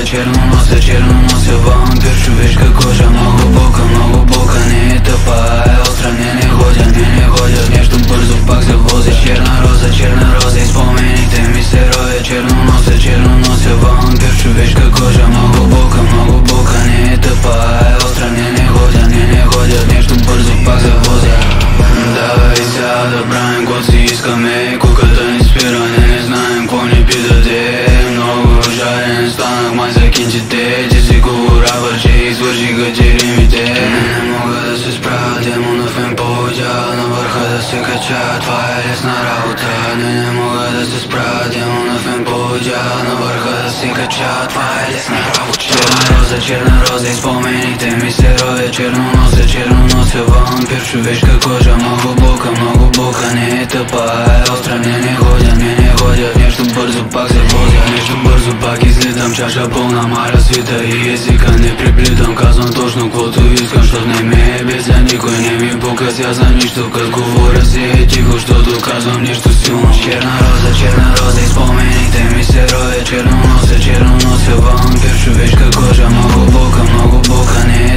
черноносый вампир. Чувишка кожа, много бока, не тупая, остро мне не ходят, нежно бързо пак завозиш. Черна роза, спомените ми се роят. Черноносый вампир. Човешка кожа, много бока, не тупая, остро мне не ходят, нежно бързо пак завозя. Давай сега да правим каквото си искаме, куката ни спира, не знаем какво ни би даде. Много жаден станах, май за кинчите, ти си говорава, че извършиха римите. Не мога да се справя, демона в мен поводя, на върха да се кача, това е лесна работа. Не мога да се справя, демона в мен поводя, на върха да се кача, това е лесна работа. Черна роза, и спомените ми се роят. Черноносый вампир. Човешка кожа, много бока, не тъпа, остра мне не ходят, нещо бързо пак завозя. Нещо бързо пак излитам, чаша пълна, маля свита и езика не приплитам. Казвам точно каквото искам, защото не ме е без, за никой не ми покъся за нищо. Кът говоря си е тихо, защото казвам нещо силно. Черна роза, и спомените ми се роят. Черноносый вампир. Човешка кожа, много бока, не